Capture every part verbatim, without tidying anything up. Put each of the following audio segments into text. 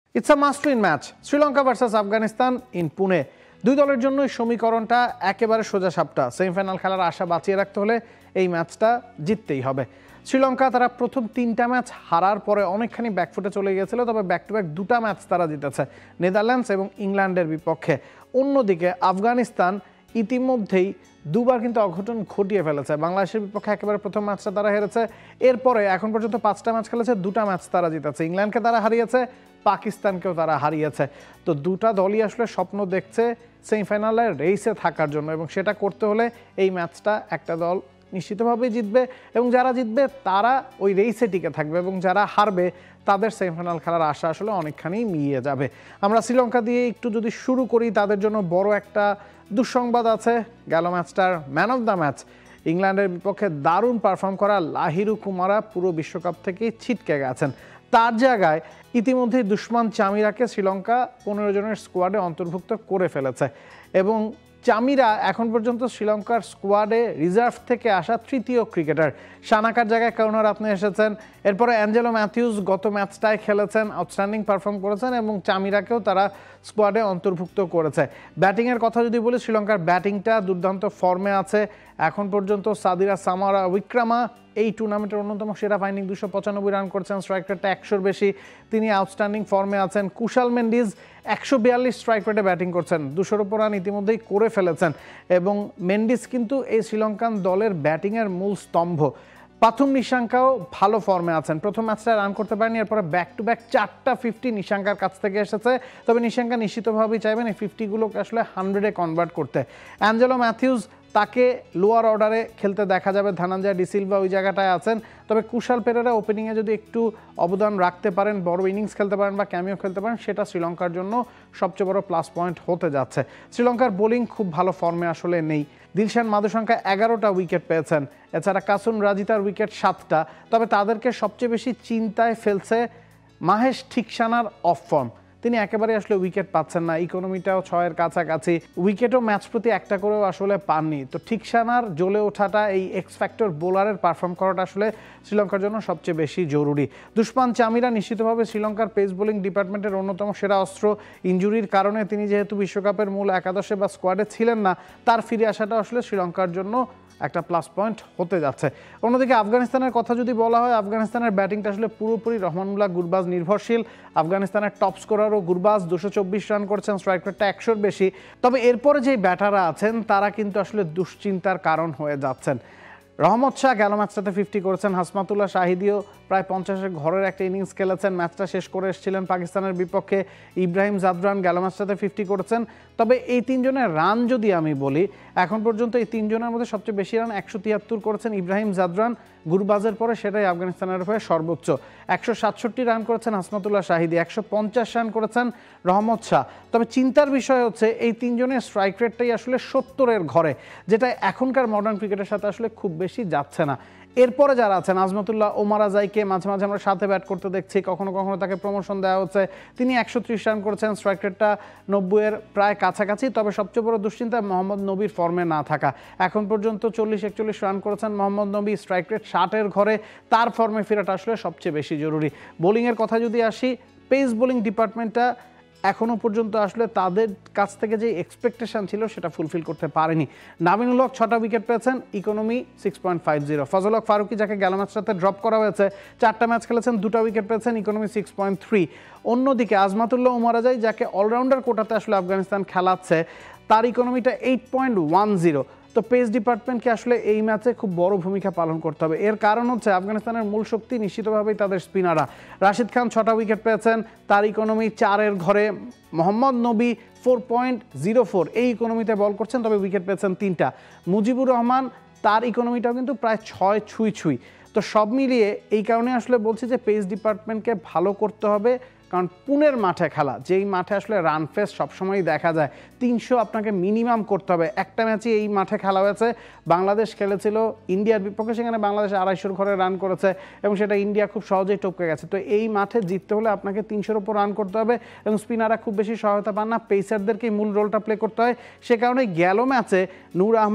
It's a must win match Sri Lanka versus Afghanistan in Pune. দুই দলের জন্যই সমীকরণটা একেবারে সোজা সাপটা। সেমিফাইনাল খেলার আশা বাঁচিয়ে রাখতে হলে এই ম্যাচটা জিততেই হবে। শ্রীলঙ্কা তারা প্রথম তিনটা ম্যাচ হারার পরে অনেকখানি ব্যাকফুটে চলে গিয়েছিল, তবে ব্যাক টু ব্যাক দুটা ম্যাচ তারা জিতেছে, নেদারল্যান্ডস এবং ইংল্যান্ডের বিপক্ষে। অন্যদিকে আফগানিস্তান ইতিমধ্যেই দুবার কিন্তু অঘটন ঘটিয়ে ফেলেছে। বাংলাদেশের বিপক্ষে একেবারে প্রথম ম্যাচটা তারা হেরেছে, এরপরে এখন পর্যন্ত পাঁচটা ম্যাচ খেলেছে, দুটা ম্যাচ তারা জিতেছে। ইংল্যান্ডকে তারা হারিয়েছে, পাকিস্তানকেও তারা হারিয়েছে। তো দুটা দলই আসলে স্বপ্ন দেখছে সেমিফাইনালে রেসে থাকার জন্য, এবং সেটা করতে হলে এই ম্যাচটা একটা দল নিশ্চিতভাবেই জিতবে, এবং যারা জিতবে তারা ওই রেসে টিকে থাকবে, এবং যারা হারবে তাদের সেমিফাইনাল খেলার আশা আসলে অনেকখানি মিলিয়ে যাবে। আমরা শ্রীলঙ্কা দিয়ে একটু যদি শুরু করি, তাদের জন্য বড় একটা দুঃসংবাদ আছে। গেল ম্যাচটার ম্যান অফ দ্য ম্যাচ ইংল্যান্ডের বিপক্ষে দারুণ পারফর্ম করা লাহিরু কুমারা পুরো বিশ্বকাপ থেকেই ছিটকে গেছেন। তার জায়গায় ইতিমধ্যেই দুশমান চামিরাকে শ্রীলঙ্কা পনেরো জনের স্কোয়াডে অন্তর্ভুক্ত করে ফেলেছে, এবং চামিরা এখন পর্যন্ত শ্রীলঙ্কার স্কোয়াডে রিজার্ভ থেকে আসা তৃতীয় ক্রিকেটার। সানাকার জায়গায় করুণারত্নে এসেছেন, এরপরে অ্যাঞ্জেলো ম্যাথিউস গত ম্যাচটায় খেলেছেন, আউটস্ট্যান্ডিং পারফর্ম করেছেন, এবং চামিরাকেও তারা স্কোয়াডে অন্তর্ভুক্ত করেছে। ব্যাটিংয়ের কথা যদি বলি, শ্রীলঙ্কার ব্যাটিংটা দুর্দান্ত ফর্মে আছে এখন পর্যন্ত। সাদিরা সামারা উইক্রামা এই টুর্নামেন্টের অন্যতম সেরা ফাইন্ডিং, দুশো পঁচানব্বই রান করছেন, স্ট্রাইক রেটটা একশোর বেশি, তিনি আউটস্ট্যান্ডিং ফর্মে আছেন। কুশাল মেন্ডিজ একশো বিয়াল্লিশ স্ট্রাইক রেটে ব্যাটিং করছেন, দুশোর উপর রান ইতিমধ্যেই করে ফেলেছেন, এবং মেন্ডিস কিন্তু এই শ্রীলঙ্কান দলের ব্যাটিংয়ের মূল স্তম্ভ। পাথুম নিশাঙ্কাও ভালো ফর্মে আছেন, প্রথম ম্যাচটা রান করতে পারেনি, এরপরে ব্যাক টু ব্যাক চারটা ফিফটি নিশাঙ্কার কাছ থেকে এসেছে। তবে নিশাঙ্কা নিশ্চিতভাবেই চাইবেন এই ফিফটিগুলোকে আসলে হান্ড্রেডে কনভার্ট করতে। অ্যাঞ্জেলো ম্যাথিউস তাকে লোয়ার অর্ডারে খেলতে দেখা যাবে, ধনঞ্জয় ডিসিলভা ওই জায়গাটায় আছেন। তবে কুশাল পেরেরা ওপেনিংয়ে যদি একটু অবদান রাখতে পারেন, বড় ইনিংস খেলতে পারেন বা ক্যামিও খেলতে পারেন, সেটা শ্রীলঙ্কার জন্য সবচেয়ে বড় প্লাস পয়েন্ট হতে যাচ্ছে। শ্রীলঙ্কার বোলিং খুব ভালো ফর্মে আসলে নেই। দিলশান মাদুসংখ্যা এগারোটা উইকেট পেয়েছেন, এছাড়া কাসুন রাজিতার উইকেট সাতটা। তবে তাদেরকে সবচেয়ে বেশি চিন্তায় ফেলছে মাহেশ ঠিকসানার অফ ফর্ম, তিনি একেবারে আসলে উইকেট পাচ্ছেন না, ইকোনমিটাও ছয়ের কাছাকাছি, উইকেটও ম্যাচ প্রতি একটা করেও আসলে পাননি। তো ঠিকসানার জ্বলে ওঠাটা, এই এক্স ফ্যাক্টর বোলারের পারফর্ম করাটা আসলে শ্রীলঙ্কার জন্য সবচেয়ে বেশি জরুরি। দুশমান চামিরা নিশ্চিতভাবে শ্রীলঙ্কার পেস বোলিং ডিপার্টমেন্টের অন্যতম সেরা অস্ত্র। ইনজুরির কারণে তিনি যেহেতু বিশ্বকাপের মূল একাদশে বা স্কোয়াডে ছিলেন না, তার ফিরে আসাটা আসলে শ্রীলঙ্কার জন্য একটা প্লাস পয়েন্ট হতে যাচ্ছে। অন্যদিকে আফগানিস্তানের কথা যদি বলা হয়, আফগানিস্তানের ব্যাটিংটা আসলে পুরোপুরি রহমানুল্লাহ গুরবাজ নির্ভরশীল। আফগানিস্তানের টপ স্কোরারও গুরবাজ, দুশো চব্বিশ রান করছেন, স্ট্রাইক রেটটা একশোর বেশি। তবে এরপরে যেই ব্যাটাররা আছেন তারা কিন্তু আসলে দুশ্চিন্তার কারণ হয়ে যাচ্ছেন। রহমত শাহ গেল ম্যাচটাতে ফিফটি করেছেন, হাসমাতুল্লাহ শাহিদিও প্রায় পঞ্চাশের ঘরের একটা ইনিংস খেলেছেন, ম্যাচটা শেষ করে এসেছিলেন পাকিস্তানের বিপক্ষে। ইব্রাহিম জাদরান গেল ম্যাচটাতে ফিফটি করেছেন। তবে এই তিনজনের রান যদি আমি বলি, এখন পর্যন্ত এই তিনজনের মধ্যে সবচেয়ে বেশি রান একশো তিয়াত্তর করেছেন ইব্রাহিম জাদরান, গুরবাজের পরে সেটাই আফগানিস্তানের হয়ে সর্বোচ্চ। একশো সাতষট্টি রান করেছেন হাসমাতুল্লাহ শাহিদি, একশো পঞ্চাশ রান করেছেন রহমত শাহ। তবে চিন্তার বিষয় হচ্ছে এই তিনজনের স্ট্রাইক রেটটাই আসলে সত্তরের ঘরে, যেটা এখনকার মডার্ন ক্রিকেটের সাথে আসলে খুব বেশি যাচ্ছে না। এরপরে যারা আছেন, আজমতুল্লাহ ওমার আজাইকে মাঝে মাঝে আমরা সাথে ব্যাট করতে দেখছি, কখনো কখনো তাকে প্রমোশন দেওয়া হচ্ছে, তিনি একশো ত্রিশ রান করেছেন, স্ট্রাইক রেটটা নব্বইয়ের প্রায় কাছাকাছি। তবে সবচেয়ে বড় দুশ্চিন্তা মোহাম্মদ নবীর ফর্মে না থাকা। এখন পর্যন্ত চল্লিশ একচল্লিশ রান করেছেন মোহাম্মদ নবী, স্ট্রাইক রেট ষাটের ঘরে, তার ফর্মে ফেরাটা আসলে সবচেয়ে বেশি জরুরি। বোলিংয়ের কথা যদি আসি, পেস বোলিং ডিপার্টমেন্টটা এখনও পর্যন্ত আসলে তাদের কাছ থেকে যে এক্সপেকটেশন ছিল সেটা ফুলফিল করতে পারেনি। নাবিনুল হক ছটা উইকেট পেয়েছেন, economy six point five zero. Fazal Haq Farooqi, যাকে গেল ম্যাচটাতে ড্রপ করা হয়েছে, চারটা ম্যাচ খেলেছেন, দুটা উইকেট পেয়েছেন, ইকোনমি সিক্স পয়েন্ট থ্রি। অন্যদিকে আজমাতুল্লাহ ওমার আজাই, যাকে অলরাউন্ডার কোটাতে আসলে আফগানিস্তান খেলাচ্ছে, তার ইকোনমিটা এইট পয়েন্ট ওয়ান জিরো। তো পেস ডিপার্টমেন্টকে আসলে এই ম্যাচে খুব বড় ভূমিকা পালন করতে হবে। এর কারণ হচ্ছে আফগানিস্তানের মূল শক্তি নিশ্চিতভাবেই তাদের স্পিনাররা। রাশিদ খান ছটা উইকেট পেয়েছেন, তার ইকোনমি চারের ঘরে। মোহাম্মদ নবী ফোর পয়েন্ট জিরো ফোর এই ইকোনমিতে বল করছেন, তবে উইকেট পেয়েছেন তিনটা। মুজিবুর রহমান, তার ইকোনমিটাও কিন্তু প্রায় ছয় ছুঁই ছুঁই। তো সব মিলিয়ে এই কারণে আসলে বলছি যে পেস ডিপার্টমেন্টকে ভালো করতে হবে, কারণ পুনের মাঠে খেলা, যেই মাঠে আসলে রান ফেস সবসময়ই দেখা যায়, তিনশো আপনাকে মিনিমাম করতে হবে। একটা ম্যাচে এই মাঠে খেলা হয়েছে, বাংলাদেশ খেলেছিল ইন্ডিয়ার বিপক্ষে, সেখানে বাংলাদেশ আড়াইশোর ঘরে রান করেছে, এবং সেটা ইন্ডিয়া খুব সহজেই টপকে গেছে। তো এই মাঠে জিততে হলে আপনাকে তিনশোর ওপর রান করতে হবে, এবং স্পিনাররা খুব বেশি সহায়তা পান না, পেসারদেরকেই মূল রোলটা প্লে করতে হয়। সে কারণে গেল ম্যাচে নূর আহমেদ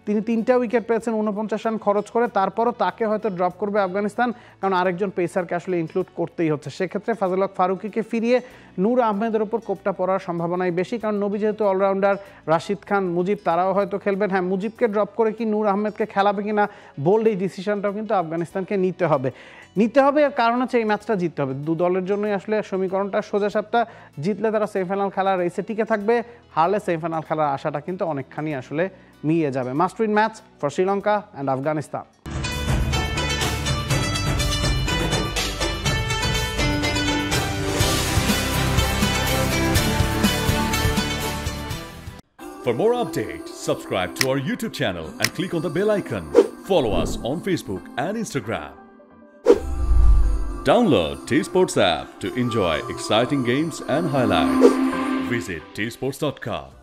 তিনি তিনটা উইকেট পেয়েছেন উনপঞ্চাশ রান খরচ করে, তারপরও তাকে হয়তো ড্রপ করবে আফগানিস্তান, কারণ আরেকজন পেসারকে আসলে ইনক্লুড করতেই হচ্ছে। সেক্ষেত্রে ফাজল হক ফারুকিকে ফিরিয়ে নূর আহমেদের ওপর কোপটা পড়ার সম্ভাবনাই বেশি, কারণ নবী যেহেতু অলরাউন্ডার, রাশিদ খান, মুজিব তারাও হয়তো খেলবেন। হ্যাঁ, মুজিবকে ড্রপ করে কি নূর আহমেদকে খেলাবে কিনা বোল্ড এই ডিসিশনটাও কিন্তু আফগানিস্তানকে নিতে হবে নিতে হবে এর কারণ হচ্ছে এই ম্যাচটা জিততে হবে। দু দলের জন্যই আসলে সমীকরণটা সোজা সাপটা। জিতলে তারা সেমিফাইনাল খেলার রেসে টিকে থাকবে, হারলে সেমিফাইনাল খেলার আশাটা কিন্তু অনেকখানি আসলে মিলিয়ে যাবে। Must win match for Sri Lanka and Afghanistan. For more updates, subscribe to our YouTube channel and click on the bell icon. Follow us on Facebook and Instagram. Download TSports app to enjoy exciting games and highlights. Visit T sports dot com.